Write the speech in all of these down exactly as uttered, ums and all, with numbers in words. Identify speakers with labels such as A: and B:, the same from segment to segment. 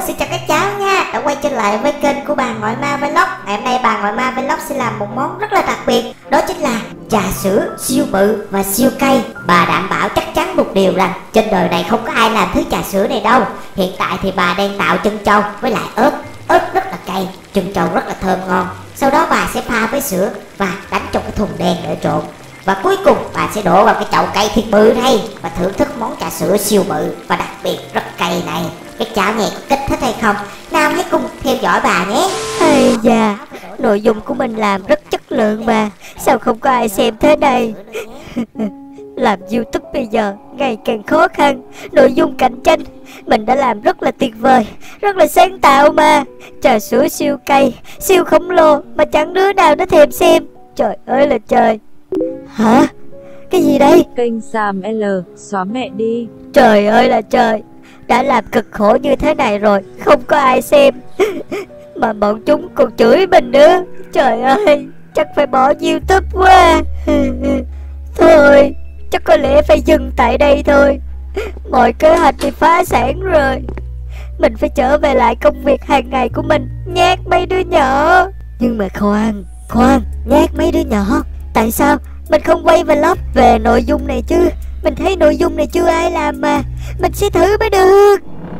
A: xin chào các cháu nha, đã quay trở lại với kênh của bà Ngoại Ma Vlog. Ngày hôm nay bà Ngoại Ma Vlog sẽ làm một món rất là đặc biệt, đó chính là trà sữa siêu bự và siêu cay. Bà đảm bảo chắc chắn một điều rằng trên đời này không có ai làm thứ trà sữa này đâu. Hiện tại thì bà đang tạo chân trâu với lại ớt, ớt rất là cay, chân trâu rất là thơm ngon. Sau đó bà sẽ pha với sữa và đánh trong cái thùng đen để trộn. Và cuối cùng bà sẽ đổ vào cái chậu cay thiệt bự này và thưởng thức món trà sữa siêu bự và đặc biệt rất cay này. Các cháu nghe có kích thích hay không? Nào hãy cùng theo dõi bà nhé.
B: Ây da, nội dung của mình làm rất chất lượng mà sao không có ai xem thế này? Làm YouTube bây giờ ngày càng khó khăn, nội dung cạnh tranh. Mình đã làm rất là tuyệt vời, rất là sáng tạo mà. Trà sữa siêu cay, siêu khổng lồ mà chẳng đứa nào nó thèm xem. Trời ơi là trời. Hả? Cái gì đây?
C: Kênh Sam L, xóa mẹ đi.
B: Trời ơi là trời. Đã làm cực khổ như thế này rồi, không có ai xem mà bọn chúng còn chửi mình nữa. Trời ơi, chắc phải bỏ YouTube quá. Thôi, chắc có lẽ phải dừng tại đây thôi. Mọi kế hoạch thì phá sản rồi. Mình phải trở về lại công việc hàng ngày của mình, nhát mấy đứa nhỏ. Nhưng mà khoan, khoan, nhát mấy đứa nhỏ. Tại sao mình không quay vlog về nội dung này chứ? Mình thấy nội dung này chưa ai làm mà. Mình sẽ thử mới được.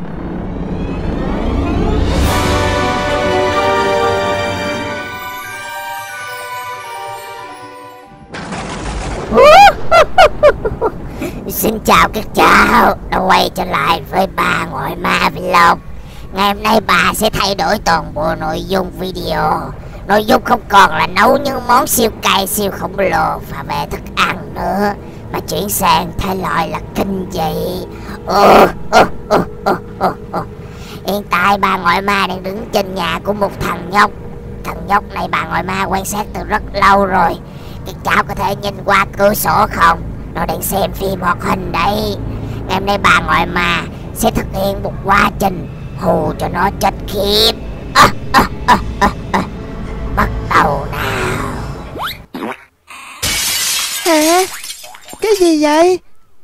A: Xin chào các cháu, đã quay trở lại với bà Ngoại Ma Vlog. Ngày hôm nay bà sẽ thay đổi toàn bộ nội dung video. Nội dung không còn là nấu những món siêu cay siêu khổng lồ và về thức ăn nữa, mà chuyển sang thể loại là kinh dị. Ồ, ồ, ồ, ồ, ồ, ồ. Hiện tại bà Ngoại Ma đang đứng trên nhà của một thằng nhóc. Thằng nhóc này bà Ngoại Ma quan sát từ rất lâu rồi. Các cháu có thể nhìn qua cửa sổ không? Nó đang xem phim hoạt hình đấy. Ngày hôm nay bà Ngoại Ma sẽ thực hiện một quá trình hù cho nó chết khiếp. À, à, à, à, à. Bắt đầu nào.
D: Hả? Cái gì vậy?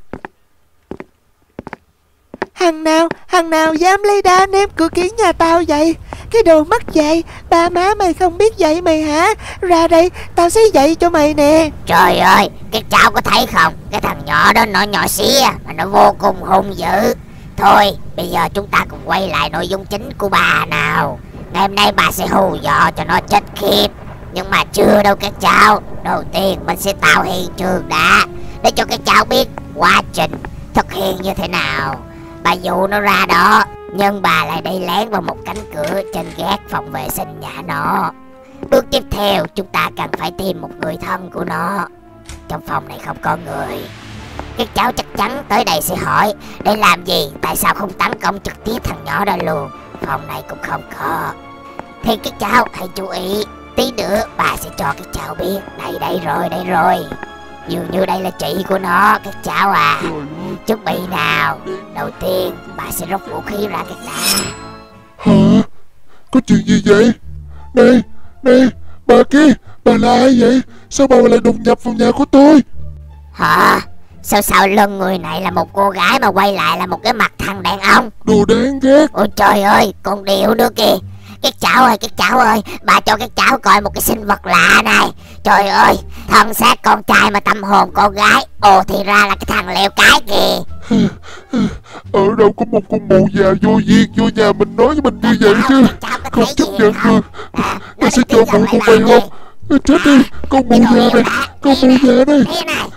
D: Thằng nào, thằng nào dám lấy đá ném cửa kiến nhà tao vậy? Cái đồ mất dạy, ba má mày không biết dạy mày hả? Ra đây, tao sẽ dạy cho mày nè.
A: Trời ơi, các cháu có thấy không? Cái thằng nhỏ đó nó nhỏ xía mà nó vô cùng hung dữ. Thôi, bây giờ chúng ta cùng quay lại nội dung chính của bà nào. Ngày hôm nay bà sẽ hù dọa cho nó chết khiếp. Nhưng mà chưa đâu các cháu. Đầu tiên mình sẽ tạo hiện trường đã, để cho các cháu biết quá trình thực hiện như thế nào. Bà dụ nó ra đó, nhưng bà lại đi lén vào một cánh cửa trên gác phòng vệ sinh nhà nó. Bước tiếp theo chúng ta cần phải tìm một người thân của nó. Trong phòng này không có người. Các cháu chắc chắn tới đây sẽ hỏi để làm gì, tại sao không tấn công trực tiếp thằng nhỏ đó luôn. Phòng này cũng không có. Thì các cháu hãy chú ý, tí nữa bà sẽ cho các cháu biết. Đây đây rồi, đây rồi. Dường như đây là chị của nó các cháu à. Chuẩn bị nào. Đầu tiên bà sẽ rút vũ khí ra các đã.
E: Hả? Có chuyện gì vậy? Này, này, bà kia, bà là ai vậy? Sao bà lại đột nhập vào nhà của tôi?
A: Hả? Sao sau lưng người này là một cô gái mà quay lại là một cái mặt thằng đàn ông?
E: Đồ đáng ghét.
A: Ôi trời ơi, con điệu nữa kìa. Các cháu ơi, các cháu ơi, bà cho các cháu coi một cái sinh vật lạ này. Trời ơi, thân xác con trai mà tâm hồn con gái. Ồ, thì ra là cái thằng leo cái kìa.
E: Ở đâu có một con mụ già vô duyên vô nhà mình nói với mình như vậy chứ. Không chấp nhận được. Bà sẽ cho mụ con mày không? Chết đi, con mụ già này, con mụ già này.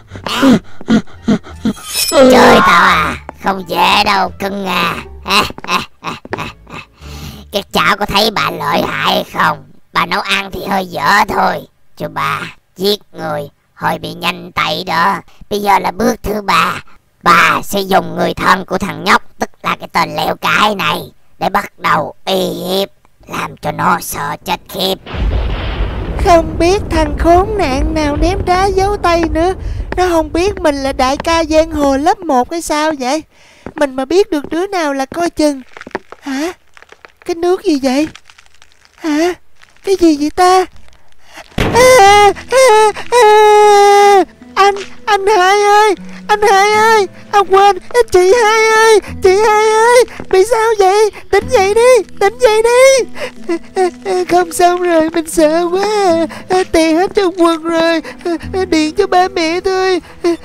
A: Trời tao à, không dễ đâu cưng à. Các cháu có thấy bà lợi hại không? Bà nấu ăn thì hơi dở thôi, chứ bà giết người hơi bị nhanh tay đó. Bây giờ là bước thứ ba. Bà sẽ dùng người thân của thằng nhóc, tức là cái tên leo cái này, để bắt đầu uy hiếp, làm cho nó sợ chết khiếp.
D: Không biết thằng khốn nạn nào ném đá giấu tay nữa. Nó không biết mình là đại ca giang hồ lớp một hay sao vậy? Mình mà biết được đứa nào là coi chừng. Hả? Cái nước gì vậy? Hả? Cái gì vậy ta? À, à, à. Anh, anh hai ơi, anh hai ơi, À quên, chị hai ơi, chị hai ơi, bị sao vậy? Tỉnh dậy đi, tỉnh dậy đi. Không xong rồi, mình sợ quá. Tiền hết trong quần rồi. Điện cho ba mẹ thôi.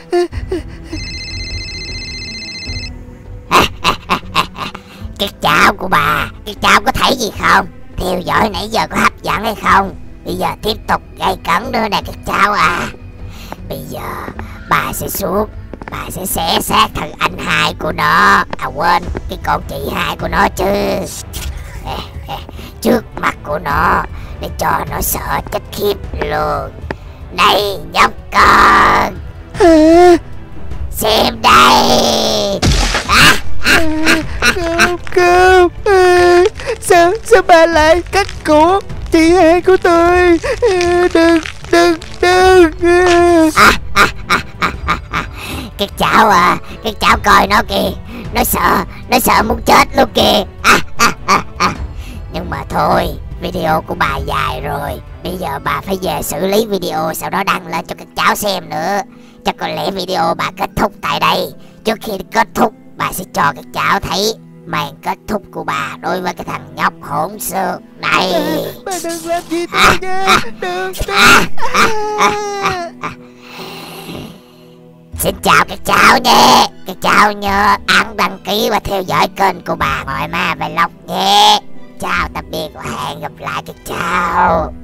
A: Cái cháu của bà, cái cháu có thấy gì không? Theo dõi nãy giờ có hấp dẫn hay không? Bây giờ tiếp tục gây cấn nữa nè các cháu à. Bây giờ bà sẽ xuống, bà sẽ xé xác thằng anh hai của nó. À quên, cái con chị hai của nó chứ. Trước mặt của nó, để cho nó sợ chết khiếp luôn. Đây nhóc con, xem đây. À, à,
D: Không, không. Sao, sao bà lại cắt cổ chị hai của tôi? Đừng, đừng, đừng.
A: à, à, à, à, à, à. Các cháu à, các cháu coi nó kìa. Nó sợ, nó sợ muốn chết luôn kìa. À, à, à, à. Nhưng mà thôi, video của bà dài rồi. Bây giờ bà phải về xử lý video, sau đó đăng lên cho các cháu xem nữa. Chắc có lẽ video bà kết thúc tại đây. Trước khi kết thúc, bà sẽ cho các cháu thấy màn kết thúc của bà đối với cái thằng nhóc hỗn xược này.
D: Bà đừng làm gì tôi nha. Đừng, đừng.
A: Xin chào các cháu nhé. Các cháu nhớ ấn đăng ký và theo dõi kênh của bà Ngoại Ma Vlog nhé. Chào tạm biệt và hẹn gặp lại các cháu.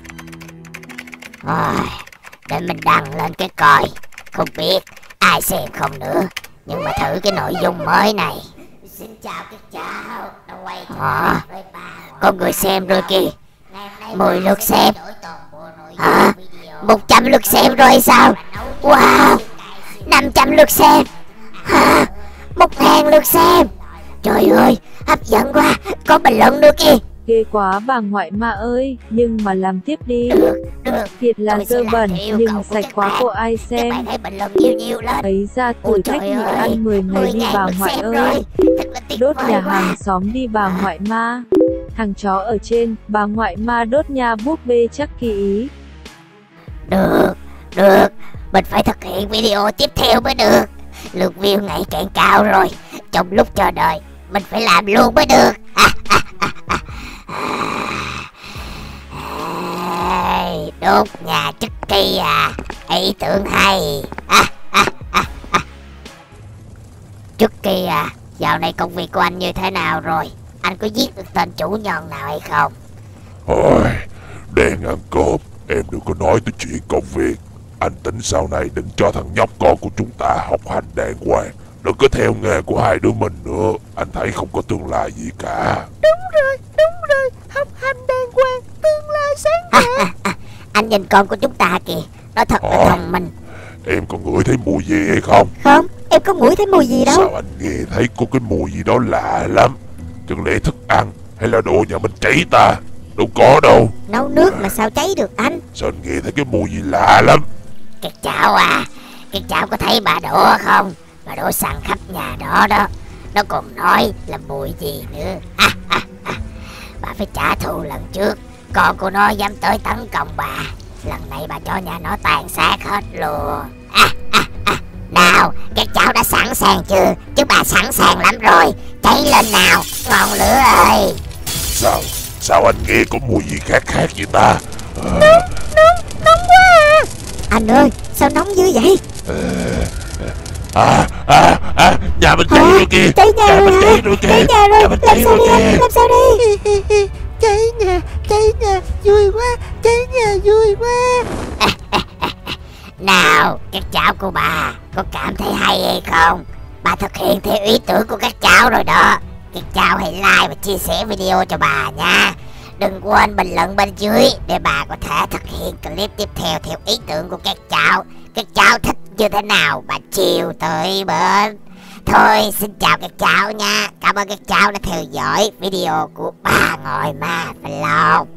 A: Ôi, để mình đăng lên cái coi, không biết ai xem không nữa. Nhưng mà thử cái nội dung mới này. Xin chào các cháu đã quay trở lại với bà. Có người xem rồi kìa. Mười lượt xem. Hả? Một trăm lượt xem rồi hay sao? Wow, năm trăm lượt xem. Hả? Một ngàn lượt xem. Trời ơi, hấp dẫn quá. Có bình luận nữa kìa.
C: Ghê quá bà ngoại ma ơi, nhưng mà làm tiếp đi.
A: Được, được.
C: Thiệt là
A: Tôi
C: dơ
A: sẽ
C: bẩn,
A: làm theo
C: nhưng
A: cầu của
C: sạch
A: các
C: quá
A: bạn.
C: cô ai
A: Các
C: xem.
A: bạn hãy bình luận nhiều nhiều lên.
C: Ấy ra
A: Ôi
C: thử thách
A: trời
C: nhịn
A: ơi,
C: ăn mười ngày đi
A: ngàn
C: bà
A: lượt
C: ngoại
A: xem
C: ơi.
A: rồi. Thật là tuyệt
C: Đốt
A: vời
C: nhà
A: quá.
C: hàng xóm đi bà ngoại ma. Thằng chó ở trên, bà ngoại ma đốt nhà búp bê chắc kỳ ý.
A: Được, được. Mình phải thực hiện video tiếp theo mới được. Lượt view ngày càng cao rồi. Trong lúc chờ đợi, mình phải làm luôn mới được. À, à, à, à. À, đốt nhà chất kỳ à. Ý tưởng hay. À, à, à, à. Chất kỳ à, dạo này công việc của anh như thế nào rồi? Anh có giết được tên chủ nhân nào hay không?
E: Ôi, đang ăn cơm, em đừng có nói tới chuyện công việc. Anh tính sau này đừng cho thằng nhóc con của chúng ta học hành đàng hoàng. Đừng có theo nghề của hai đứa mình nữa. Anh thấy không có tương lai gì cả.
D: Đúng rồi, đúng rồi. Học hành đàng hoàng, tương lai sáng
A: À,
D: rạng.
A: à, à. Anh nhìn con của chúng ta kìa. Nó thật là
E: Ờ.
A: thông minh.
E: Em có ngửi thấy mùi gì hay không?
B: Không, em có ngửi thấy mùi gì đâu.
E: Sao anh nghe thấy có cái mùi gì đó lạ lắm? Chẳng lẽ thức ăn hay là đồ nhà mình cháy ta? Đâu có đâu.
B: Nấu nước mà sao cháy được anh?
E: Sao anh nghe thấy cái mùi gì lạ lắm?
A: Các cháu à, các cháu có thấy bà đổ không? Bà đổ săn khắp nhà đó đó. Nó còn nói là mùi gì nữa. À, à, à. Bà phải trả thù lần trước. Con của nó dám tới tấn công bà. Lần này bà cho nhà nó tàn sát hết luôn. À, à, à. Nào, các cháu đã sẵn sàng chưa? Chứ bà sẵn sàng lắm rồi. Cháy lên nào, ngọn lửa ơi.
E: Sao? Sao anh nghe có mùi gì khác khác vậy ta? À,
B: Anh ơi, sao nóng dữ vậy?
E: à, à, à, nhà mình cháy
B: Hả?
E: rồi kìa.
B: Cháy nhà
E: Nhà
B: rồi
E: mình
B: hả?
E: cháy rồi kìa.
B: Cháy nhà rồi,
E: Nhà mình
B: làm
E: cháy
B: sao
E: rồi
B: đi anh?
E: kìa.
B: Làm sao đi?
D: Cháy nhà, cháy nhà, vui quá. Cháy nhà, vui quá.
A: Nào, các cháu của bà có cảm thấy hay hay không? Bà thực hiện theo ý tưởng của các cháu rồi đó. Các cháu hãy like và chia sẻ video cho bà nha. Đừng quên bình luận bên dưới để bà có thể thực hiện clip tiếp theo theo ý tưởng của các cháu. Các cháu thích như thế nào bà chiều tới bên. Thôi xin chào các cháu nha. Cảm ơn các cháu đã theo dõi video của Bà Ngoại Ma Vlog.